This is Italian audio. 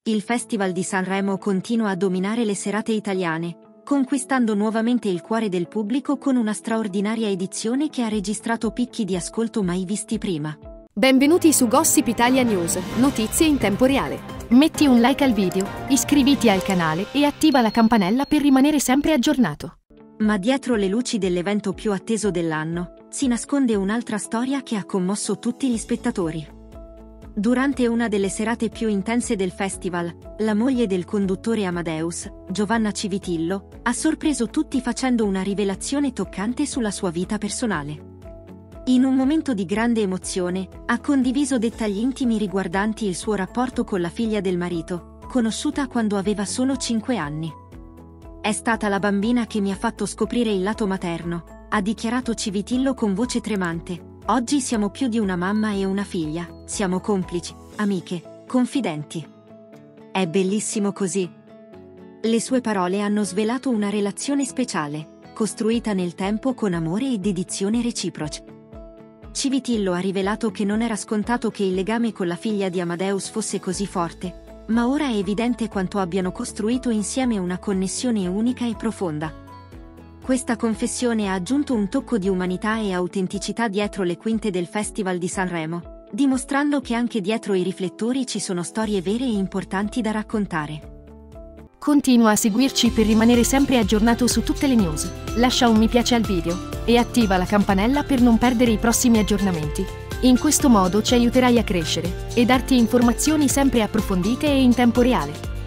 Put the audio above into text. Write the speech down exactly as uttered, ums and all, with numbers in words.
Il Festival di Sanremo continua a dominare le serate italiane, conquistando nuovamente il cuore del pubblico con una straordinaria edizione che ha registrato picchi di ascolto mai visti prima. Benvenuti su Gossip Italia News, notizie in tempo reale. Metti un like al video, iscriviti al canale e attiva la campanella per rimanere sempre aggiornato. Ma dietro le luci dell'evento più atteso dell'anno, si nasconde un'altra storia che ha commosso tutti gli spettatori. Durante una delle serate più intense del festival, la moglie del conduttore Amadeus, Giovanna Civitillo, ha sorpreso tutti facendo una rivelazione toccante sulla sua vita personale. In un momento di grande emozione, ha condiviso dettagli intimi riguardanti il suo rapporto con la figlia del marito, conosciuta quando aveva solo cinque anni. È stata la bambina che mi ha fatto scoprire il lato materno, ha dichiarato Civitillo con voce tremante. Oggi siamo più di una mamma e una figlia, siamo complici, amiche, confidenti. È bellissimo così. Le sue parole hanno svelato una relazione speciale, costruita nel tempo con amore e dedizione reciproci. Civitillo ha rivelato che non era scontato che il legame con la figlia di Amadeus fosse così forte, ma ora è evidente quanto abbiano costruito insieme una connessione unica e profonda. Questa confessione ha aggiunto un tocco di umanità e autenticità dietro le quinte del Festival di Sanremo, dimostrando che anche dietro i riflettori ci sono storie vere e importanti da raccontare. Continua a seguirci per rimanere sempre aggiornato su tutte le news, lascia un mi piace al video e attiva la campanella per non perdere i prossimi aggiornamenti. In questo modo ci aiuterai a crescere e darti informazioni sempre approfondite e in tempo reale.